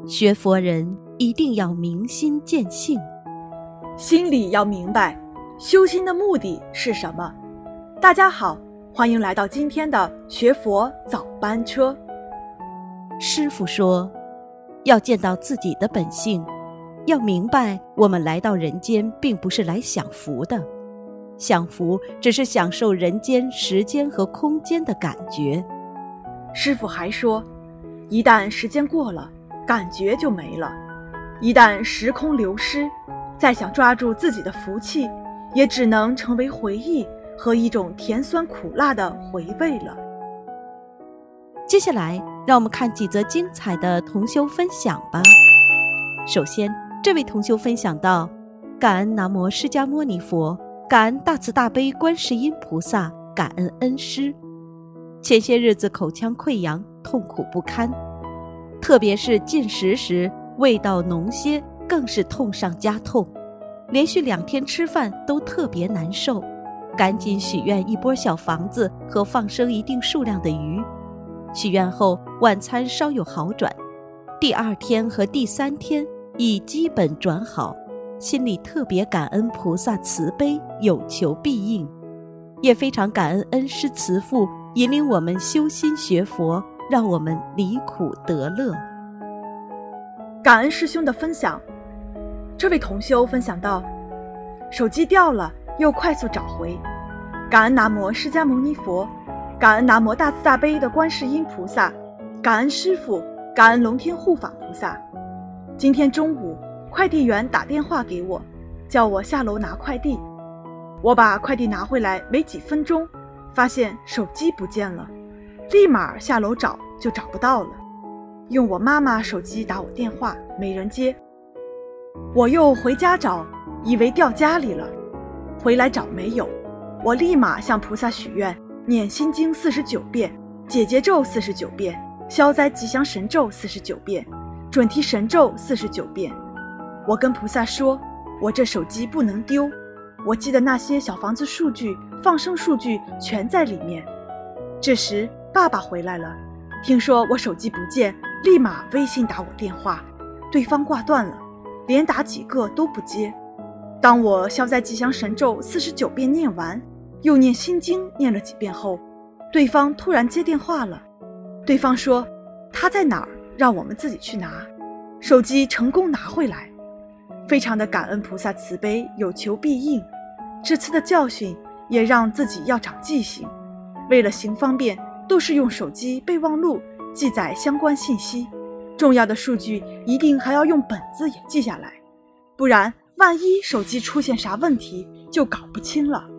学佛人一定要明心见性， 心里要明白修心的目的是什么。大家好，欢迎来到今天的学佛早班车。 师父说，要见到自己的本性，要明白我们来到人间并不是来享福的，享福只是享受人间时间和空间的感觉。 师父还说，一旦时间过了，感觉就没了；一旦时空流失，再想抓住自己的福气，也只能成为回忆和一种甜酸苦辣的回味了。 接下来让我们看几则精彩的同修分享吧。首先，这位同修分享到，感恩南无释迦牟尼佛，感恩大慈大悲观世音菩萨，感恩恩师。前些日子口腔溃疡，痛苦不堪，特别是进食时味道浓些，更是痛上加痛，连续2天吃饭都特别难受，赶紧许愿一波小房子和放生一定数量的鱼。许愿后晚餐稍有好转，第2天和第3天已基本转好，心里特别感恩菩萨慈悲，有求必应，也非常感恩恩师慈父引领我们修心学佛，让我们离苦得乐。 感恩师兄的分享。这位同修分享到，手机掉了又快速找回，感恩南无释迦牟尼佛，感恩南无大慈大悲的观世音菩萨，感恩师父，感恩龙天护法菩萨。今天中午快递员打电话给我，叫我下楼拿快递。我把快递拿回来没几分钟，发现手机不见了，立马下楼找就找不到了，用我妈妈手机打我电话没人接，我又回家找，以为掉家里了，回来找没有，我立马向菩萨许愿，念心经49遍，解结咒49遍，消灾吉祥神咒49遍，准提神咒49遍。我跟菩萨说，我这手机不能丢，我记得那些小房子数据、放生数据全在里面。这时爸爸回来了，听说我手机不见，立马微信打我电话，对方挂断了，连打几个都不接。当我消灾吉祥神咒49遍念完，又念心经念了几遍后，对方突然接电话了。对方说他在哪儿，让我们自己去拿。手机成功拿回来，非常的感恩菩萨慈悲，有求必应。这次的教训也让自己要长记性，为了行方便，都是用手机备忘录记载相关信息，重要的数据一定还要用本子也记下来，不然万一手机出现啥问题就搞不清了。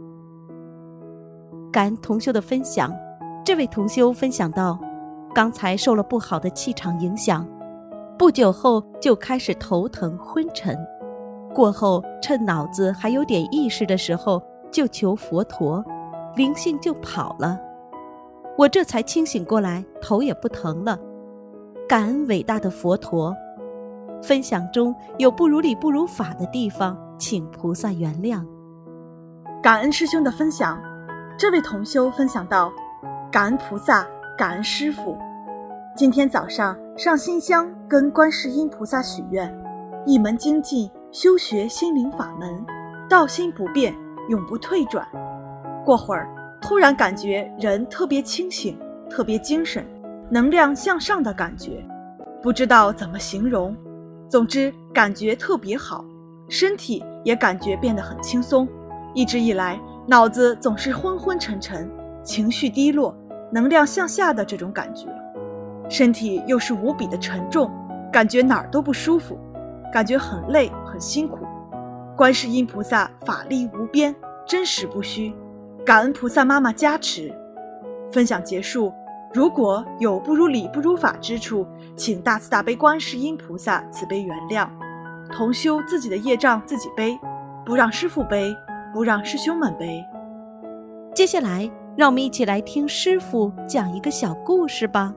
感恩同修的分享。这位同修分享到，刚才受了不好的气场影响，不久后就开始头疼昏沉，过后趁脑子还有点意识的时候就求佛陀，灵性就跑了，我这才清醒过来，头也不疼了，感恩伟大的佛陀。分享中有不如理不如法的地方，请菩萨原谅。 感恩师兄的分享。这位同修分享到，感恩菩萨，感恩师父。今天早上上新香跟观世音菩萨许愿，一门精进，修学心灵法门，道心不变，永不退转。过会儿突然感觉人特别清醒，特别精神，能量向上的感觉，不知道怎么形容，总之感觉特别好，身体也感觉变得很轻松。一直以来脑子总是昏昏沉沉，情绪低落，能量向下的这种感觉，身体又是无比的沉重，感觉哪儿都不舒服，感觉很累很辛苦。观世音菩萨法力无边，真实不虚，感恩菩萨妈妈加持。分享结束，如果有不如理不如法之处，请大慈大悲观世音菩萨慈悲原谅。同修自己的业障自己背，不让师父背，不让师兄们背。 接下来让我们一起来听师父讲一个小故事吧。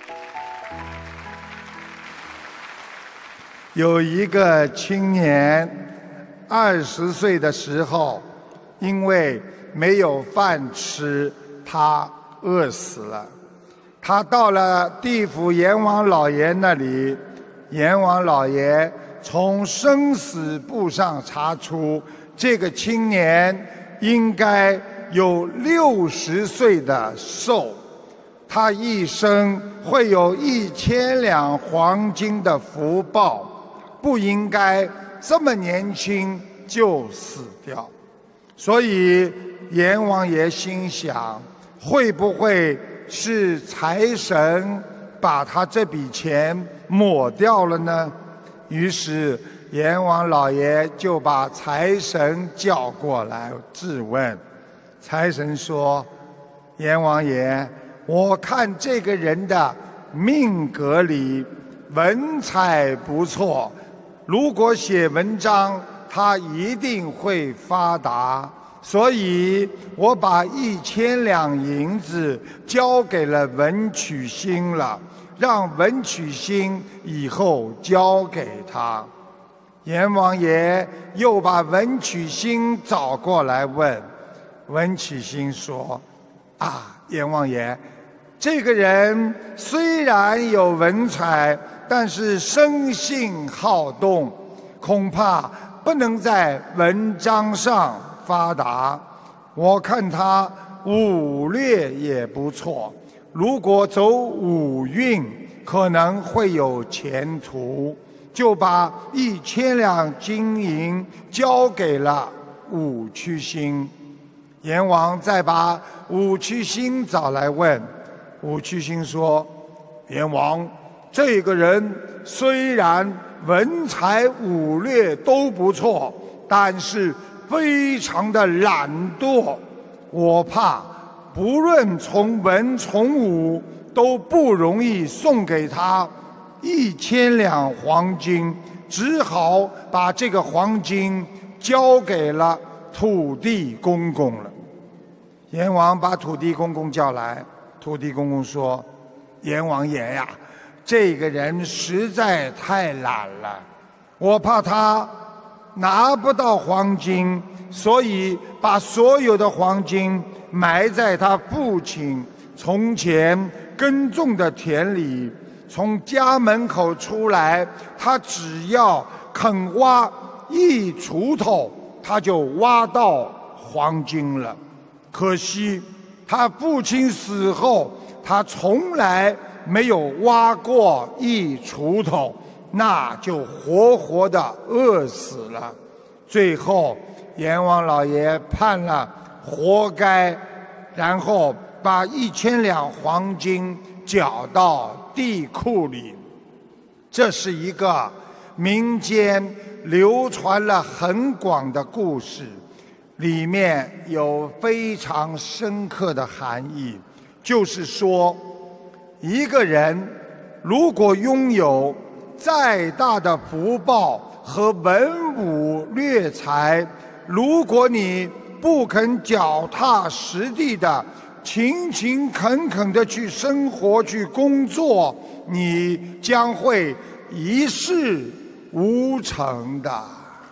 有一个青年20岁的时候，因为没有饭吃，他饿死了。他到了地府阎王老爷那里， 阎王老爷从生死簿上查出，这个青年应该有60岁的寿，他一生会有1000两黄金的福报，不应该这么年轻就死掉。所以阎王爷心想，会不会是财神把他这笔钱抹掉了呢？于是阎王老爷就把财神叫过来质问。财神说：阎王爷，我看这个人的命格里文采不错，如果写文章他一定会发达，所以我把1000两银子交给了文曲星了，让文曲星以后交给他。阎王爷又把文曲星找过来问，文曲星说：阎王爷，这个人虽然有文采，但是生性好动，恐怕不能在文章上发达。我看他武略也不错，如果走武运可能会有前途，就把1000两金银交给了武曲星。阎王再把武曲星找来问，武曲星说：阎王，这个人虽然文采武略都不错，但是非常的懒惰，我怕不论从文从武都不容易送给他1000两黄金，只好把这个黄金交给了土地公公了。阎王把土地公公叫来，土地公公说：阎王爷呀，这个人实在太懒了，我怕他拿不到黄金，所以把所有的黄金埋在他父亲从前耕种的田里，从家门口出来，他只要肯挖1锄头，他就挖到黄金了。可惜他父亲死后，他从来没有挖过1锄头，那就活活的饿死了。最后阎王老爷判了活该，然后把1000两黄金缴到地库里。这是一个民间流传了很广的故事，里面有非常深刻的含义，就是说，一个人如果拥有再大的福报和文武略才，如果你不肯脚踏实地的勤勤恳恳的去生活去工作，你将会一事无成的。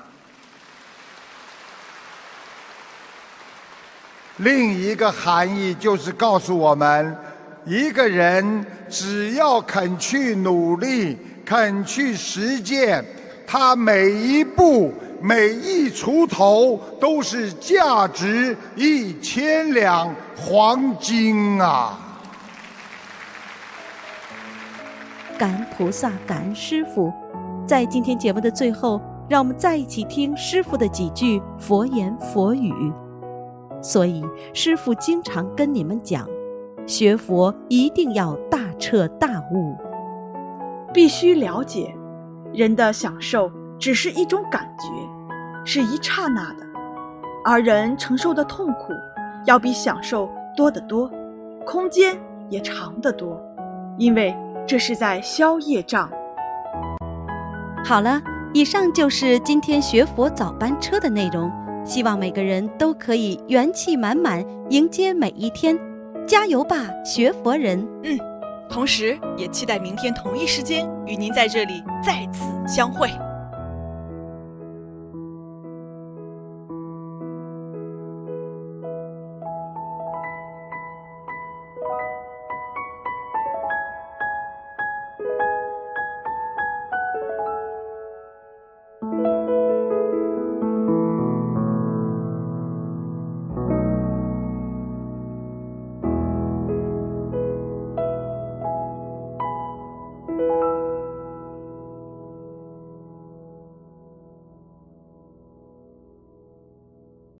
另一个含义就是告诉我们，一个人只要肯去努力，肯去实践，他每一步每一锄头都是价值1000两黄金啊！ 感恩菩萨，感恩师父。在今天节目的最后，让我们再一起听师父的几句佛言佛语。所以师父经常跟你们讲，学佛一定要大彻大悟， 必须了解，人的享受只是一种感觉，是一刹那的，而人承受的痛苦要比享受多得多，空间也长得多，因为这是在消业障。 好了，以上就是今天学佛早班车的内容，希望每个人都可以元气满满迎接每一天，加油吧，学佛人！ 同时也期待明天同一时间与您在这里再次相会。